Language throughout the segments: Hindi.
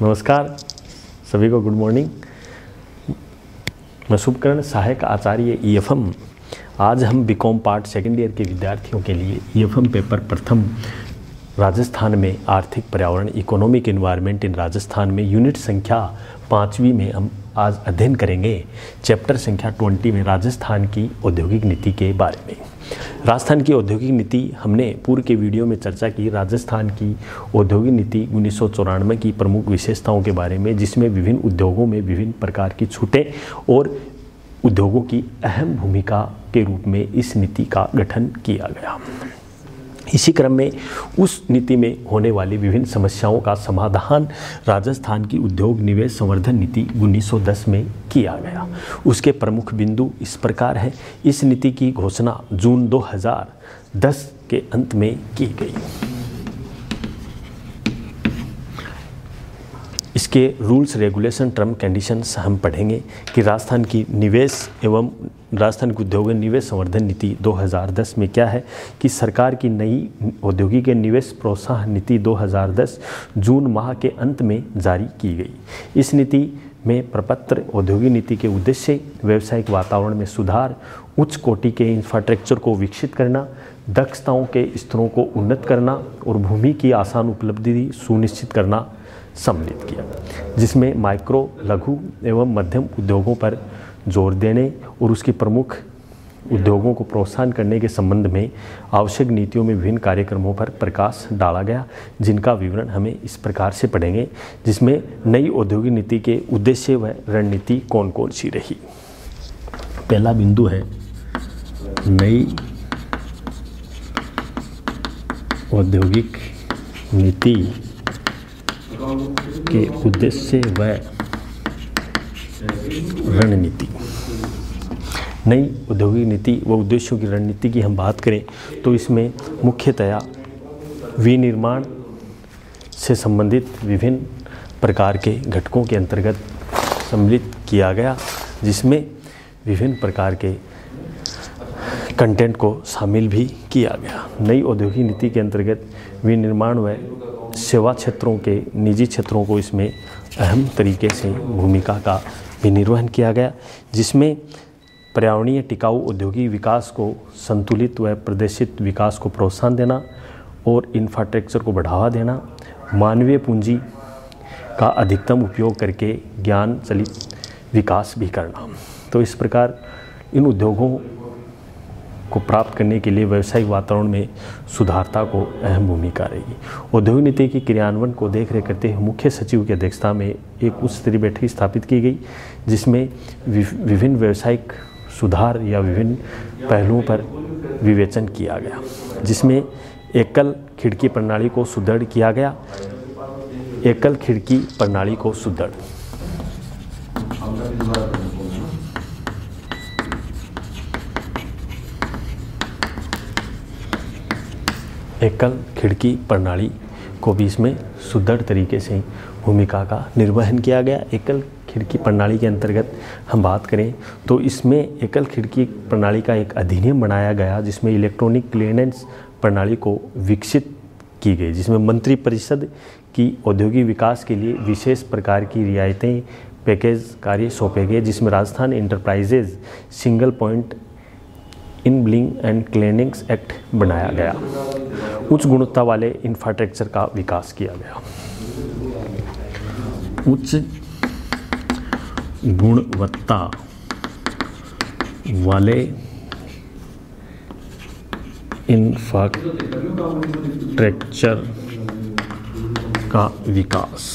नमस्कार सभी को, गुड मॉर्निंग। मैं शुभकरण, सहायक आचार्य EFM। आज हम बीकॉम पार्ट सेकेंड ईयर के विद्यार्थियों के लिए EFM पेपर प्रथम राजस्थान में आर्थिक पर्यावरण इकोनॉमिक एनवायरनमेंट इन राजस्थान में यूनिट संख्या 5वीं में हम आज अध्ययन करेंगे चैप्टर संख्या 20 में राजस्थान की औद्योगिक नीति के बारे में। राजस्थान की औद्योगिक नीति हमने पूर्व के वीडियो में चर्चा की। राजस्थान की औद्योगिक नीति 1994 की प्रमुख विशेषताओं के बारे में, जिसमें विभिन्न उद्योगों में विभिन्न प्रकार की छूटें और उद्योगों की अहम भूमिका के रूप में इस नीति का गठन किया गया। इसी क्रम में उस नीति में होने वाली विभिन्न समस्याओं का समाधान राजस्थान की उद्योग निवेश संवर्धन नीति 1910 में किया गया। उसके प्रमुख बिंदु इस प्रकार है। इस नीति की घोषणा जून 2010 के अंत में की गई। इसके रूल्स, रेगुलेशन, टर्म, कंडीशंस हम पढ़ेंगे कि राजस्थान की निवेश एवं राजस्थान की उद्योग निवेश संवर्धन नीति 2010 में क्या है कि सरकार की नई औद्योगिक निवेश प्रोत्साहन नीति 2010 जून माह के अंत में जारी की गई। इस नीति में प्रपत्र औद्योगिक नीति के उद्देश्य व्यावसायिक वातावरण में सुधार, उच्च कोटि के इंफ्रास्ट्रक्चर को विकसित करना, दक्षताओं के स्तरों को उन्नत करना और भूमि की आसान उपलब्धि सुनिश्चित करना सम्मिलित किया, जिसमें माइक्रो, लघु एवं मध्यम उद्योगों पर जोर देने और उसके प्रमुख उद्योगों को प्रोत्साहन करने के संबंध में आवश्यक नीतियों में विभिन्न कार्यक्रमों पर प्रकाश डाला गया, जिनका विवरण हमें इस प्रकार से पढ़ेंगे। जिसमें नई औद्योगिक नीति के उद्देश्य व रणनीति कौन कौन सी रही। पहला बिंदु है नई औद्योगिक नीति के उद्देश्य व रणनीति। नई औद्योगिक नीति व उद्देश्यों की रणनीति की हम बात करें तो इसमें मुख्यतया विनिर्माण से संबंधित विभिन्न प्रकार के घटकों के अंतर्गत सम्मिलित किया गया, जिसमें विभिन्न प्रकार के कंटेंट को शामिल भी किया गया। नई औद्योगिक नीति के अंतर्गत विनिर्माण व सेवा क्षेत्रों के निजी क्षेत्रों को इसमें अहम तरीके से भूमिका का भी निर्वहन किया गया, जिसमें पर्यावरणीय टिकाऊ औद्योगिक विकास को संतुलित व प्रदर्शित विकास को प्रोत्साहन देना और इंफ्रास्ट्रक्चर को बढ़ावा देना, मानवीय पूंजी का अधिकतम उपयोग करके ज्ञान चलित विकास भी करना। तो इस प्रकार इन उद्योगों को प्राप्त करने के लिए व्यावसायिक वातावरण में सुधारता को अहम भूमिका रहेगी। औद्योगिक नीति के क्रियान्वयन को देखरेख करते हुए मुख्य सचिव की अध्यक्षता में एक उच्च स्तरीय बैठक स्थापित की गई, जिसमें विभिन्न व्यावसायिक सुधार या विभिन्न पहलुओं पर विवेचन किया गया, जिसमें एकल खिड़की प्रणाली को सुदृढ़ किया गया। एकल खिड़की प्रणाली को सुदृढ़ एकल खिड़की प्रणाली को भी इसमें सुदृढ़ तरीके से भूमिका का निर्वहन किया गया। एकल खिड़की प्रणाली के अंतर्गत हम बात करें तो इसमें एकल खिड़की प्रणाली का एक अधिनियम बनाया गया, जिसमें इलेक्ट्रॉनिक क्लियरेंस प्रणाली को विकसित की गई, जिसमें मंत्रिपरिषद की औद्योगिक विकास के लिए विशेष प्रकार की रियायतें पैकेज कार्य सौंपे गए, जिसमें Rajasthan enterprises single point enabling and clearance act बनाया गया। उच्च गुणवत्ता वाले इंफ्रास्ट्रक्चर का विकास किया गया। उच्च गुणवत्ता वाले इंफ्रास्ट्रक्चर का विकास।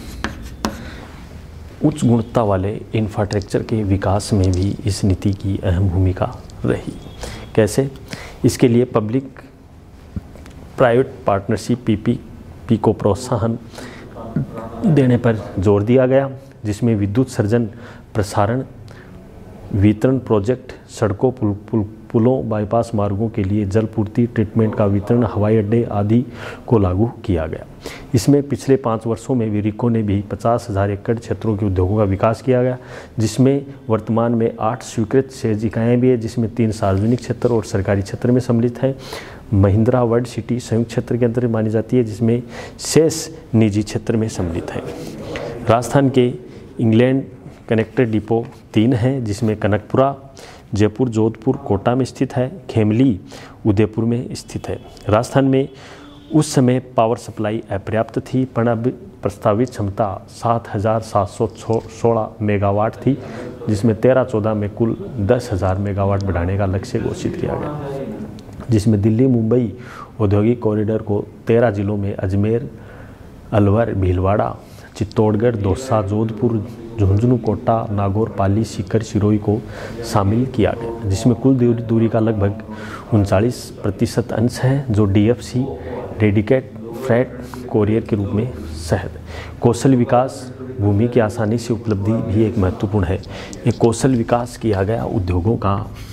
उच्च गुणवत्ता वाले इंफ्रास्ट्रक्चर के विकास में भी इस नीति की अहम भूमिका रही। कैसे? इसके लिए पब्लिक प्राइवेट पार्टनरशिप PPP को प्रोत्साहन देने पर जोर दिया गया, जिसमें विद्युत सर्जन, प्रसारण, वितरण प्रोजेक्ट, सड़कों, पुलों, बाईपास मार्गों के लिए जलपूर्ति, ट्रीटमेंट का वितरण, हवाई अड्डे आदि को लागू किया गया। इसमें पिछले 5 वर्षों में विरिको ने भी 50,000 एकड़ क्षेत्रों के उद्योगों का विकास किया गया, जिसमें वर्तमान में 8 स्वीकृत सहज इकाइयाँ भी है, जिसमें 3 सार्वजनिक क्षेत्र और सरकारी क्षेत्र में सम्मिलित हैं। महिंद्रा वर्ल्ड सिटी संयुक्त क्षेत्र के अंतर्गत मानी जाती है, जिसमें शेष निजी क्षेत्र में सम्मिलित है। राजस्थान के इंग्लैंड कनेक्टर डिपो 3 हैं, जिसमें कनकपुरा जयपुर, जोधपुर, कोटा में स्थित है। खेमली उदयपुर में स्थित है। राजस्थान में उस समय पावर सप्लाई अपर्याप्त थी, पर अब प्रस्तावित क्षमता 7,716 मेगावाट थी, जिसमें 13-14 में कुल 10,000 मेगावाट बढ़ाने का लक्ष्य घोषित किया गया, जिसमें दिल्ली मुंबई औद्योगिक कॉरिडोर को 13 जिलों में अजमेर, अलवर, भीलवाड़ा, चित्तौड़गढ़, दौसा, जोधपुर, झुंझुनू, कोटा, नागौर, पाली, सीकर, सिरोही को शामिल किया गया, जिसमें कुल दूरी का लगभग 39% अंश है, जो DFC डेडिकेट फ्रेट कोरियर के रूप में सहज। कौशल विकास भूमि की आसानी से उपलब्धि भी एक महत्वपूर्ण है। एक कौशल विकास किया गया उद्योगों का।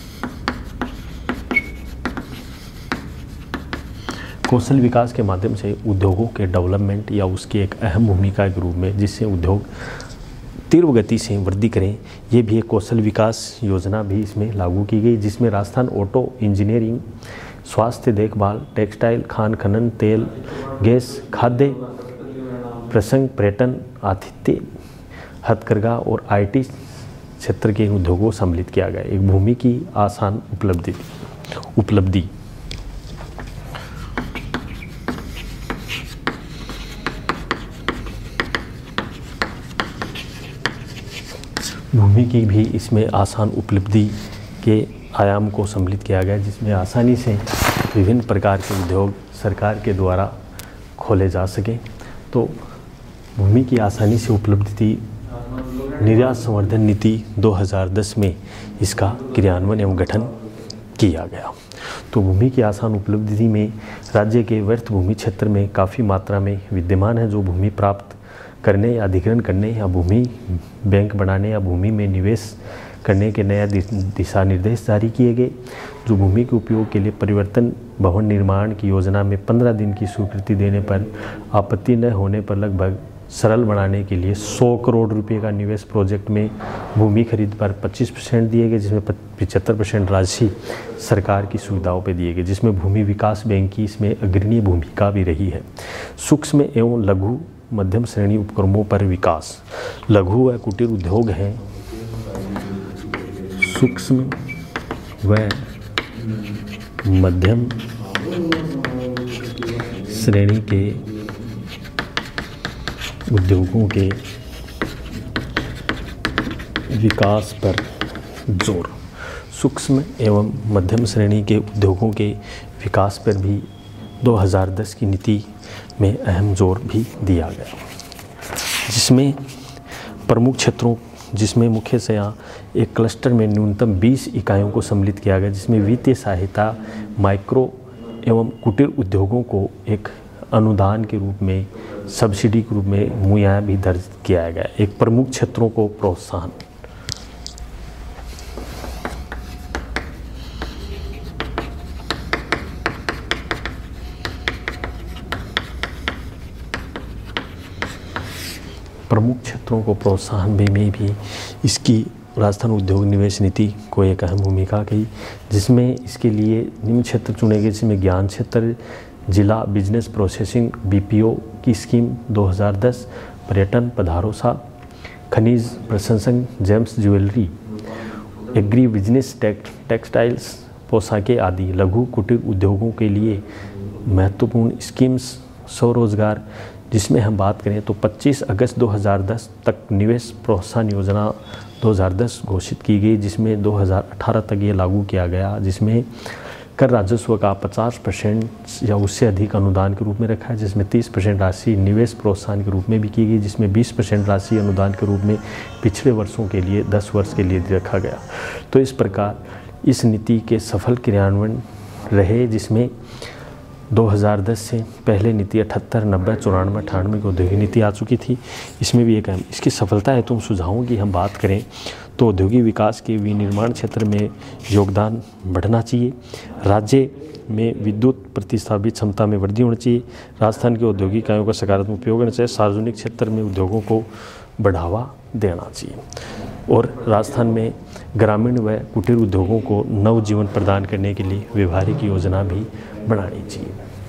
कौशल विकास के माध्यम से उद्योगों के डेवलपमेंट या उसकी एक अहम भूमिका के रूप में, जिससे उद्योग तीव्र गति से वृद्धि करें, ये भी एक कौशल विकास योजना भी इसमें लागू की गई, जिसमें राजस्थान ऑटो इंजीनियरिंग, स्वास्थ्य देखभाल, टेक्सटाइल, खान खनन, तेल गैस, खाद्य प्रसंग, पर्यटन, आतिथ्य, हथकरघा और IT क्षेत्र के उद्योगों को सम्मिलित किया गया। एक भूमि की आसान उपलब्धि। भूमि की भी इसमें आसान उपलब्धि के आयाम को सम्मिलित किया गया, जिसमें आसानी से विभिन्न प्रकार के उद्योग सरकार के द्वारा खोले जा सके। तो भूमि की आसानी से उपलब्धि निर्यात संवर्धन नीति 2010 में इसका क्रियान्वयन एवं गठन किया गया। तो भूमि की आसान उपलब्धि में राज्य के व्यर्थ भूमि क्षेत्र में काफ़ी मात्रा में विद्यमान है, जो भूमि प्राप्त करने या अधिग्रहण करने या भूमि बैंक बनाने या भूमि में निवेश करने के नया दिशा निर्देश जारी किए गए, जो भूमि के उपयोग के लिए परिवर्तन भवन निर्माण की योजना में 15 दिन की स्वीकृति देने पर आपत्ति न होने पर लगभग सरल बनाने के लिए 100 करोड़ रुपए का निवेश प्रोजेक्ट में भूमि खरीद पर 25% दिए गए, जिसमें 75% राशि सरकार की सुविधाओं पर दिए गए, जिसमें भूमि विकास बैंक की इसमें अग्रणी भूमिका भी रही है। सूक्ष्म एवं लघु मध्यम श्रेणी उपक्रमों पर विकास। लघु व कुटीर उद्योग हैं सूक्ष्म व मध्यम श्रेणी के उद्योगों के विकास पर जोर। सूक्ष्म एवं मध्यम श्रेणी के उद्योगों के विकास पर भी 2010 की नीति में अहम जोर भी दिया गया, जिसमें प्रमुख क्षेत्रों, जिसमें मुख्यतया एक क्लस्टर में न्यूनतम 20 इकाइयों को सम्मिलित किया गया, जिसमें वित्तीय सहायता माइक्रो एवं कुटीर उद्योगों को एक अनुदान के रूप में, सब्सिडी के रूप में मुहैया भी दर्ज किया गया। एक प्रमुख क्षेत्रों को प्रोत्साहन। प्रमुख क्षेत्रों को प्रोत्साहन में भी इसकी राजस्थान उद्योग निवेश नीति को एक अहम भूमिका की, जिसमें इसके लिए निम्न क्षेत्र चुने गए, जिसमें ज्ञान क्षेत्र, जिला बिजनेस प्रोसेसिंग BPO की स्कीम 2010, पर्यटन, पधारो साहब, खनिज प्रसंस्करण, gems jewellery, agri business, textiles, पोशाकें आदि। लघु कुटीर उद्योगों के लिए महत्वपूर्ण स्कीम्स स्वरोजगार, जिसमें हम बात करें तो 25 अगस्त 2010 तक निवेश प्रोत्साहन योजना 2010 घोषित की गई, जिसमें 2018 तक ये लागू किया गया, जिसमें कर राजस्व का 50% या उससे अधिक अनुदान के रूप में रखा है, जिसमें 30% राशि निवेश प्रोत्साहन के रूप में भी की गई, जिसमें 20% राशि अनुदान के रूप में पिछले वर्षों के लिए 10 वर्ष के लिए रखा गया। तो इस प्रकार इस नीति के सफल क्रियान्वयन रहे, जिसमें 2010 से पहले नीति 78, 90, 94, 98 की औद्योगिक नीति आ चुकी थी। इसमें भी एक अहम इसकी सफलता है तो सुझावों की हम बात करें तो औद्योगिक विकास के विनिर्माण क्षेत्र में योगदान बढ़ना चाहिए। राज्य में विद्युत प्रतिस्थापित क्षमता में वृद्धि होनी चाहिए। राजस्थान के औद्योगिक इकाइयों का सकारात्मक उपयोग होना चाहिए। सार्वजनिक क्षेत्र में उद्योगों को बढ़ावा देना चाहिए और राजस्थान में ग्रामीण व कुटीर उद्योगों को नव जीवन प्रदान करने के लिए व्यवहारिक योजना भी बनानी चाहिए।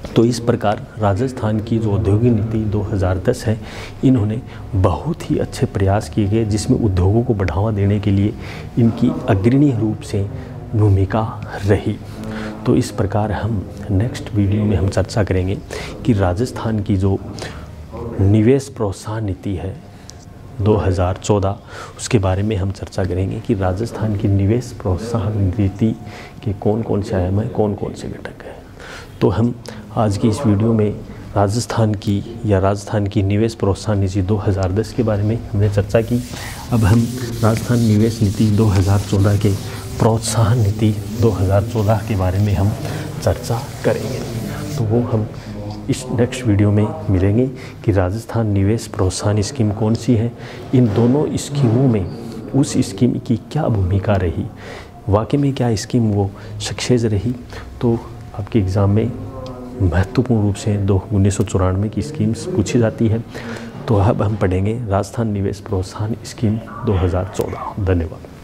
तो इस प्रकार राजस्थान की जो औद्योगिक नीति 2010 है, इन्होंने बहुत ही अच्छे प्रयास किए गए, जिसमें उद्योगों को बढ़ावा देने के लिए इनकी अग्रणी रूप से भूमिका रही। तो इस प्रकार हम नेक्स्ट वीडियो में हम चर्चा करेंगे कि राजस्थान की जो निवेश प्रोत्साहन नीति है 2014, उसके बारे में हम चर्चा करेंगे कि राजस्थान की निवेश प्रोत्साहन नीति के कौन कौन से आयाम हैं, कौन कौन से घटक हैं। तो हम आज की इस वीडियो में राजस्थान की निवेश प्रोत्साहन नीति 2010 के बारे में हमने चर्चा की। अब हम राजस्थान निवेश नीति 2014 के प्रोत्साहन नीति 2014 के बारे में हम चर्चा करेंगे। तो वो हम इस नेक्स्ट वीडियो में मिलेंगे कि राजस्थान निवेश प्रोत्साहन स्कीम कौन सी है, इन दोनों स्कीमों में उस स्कीम की क्या भूमिका रही, वाकई में क्या स्कीम वो सक्सेस रही। तो आपके एग्ज़ाम में महत्वपूर्ण रूप से 1994 की स्कीम्स पूछी जाती है। तो अब हम पढ़ेंगे राजस्थान निवेश प्रोत्साहन स्कीम 2014। धन्यवाद।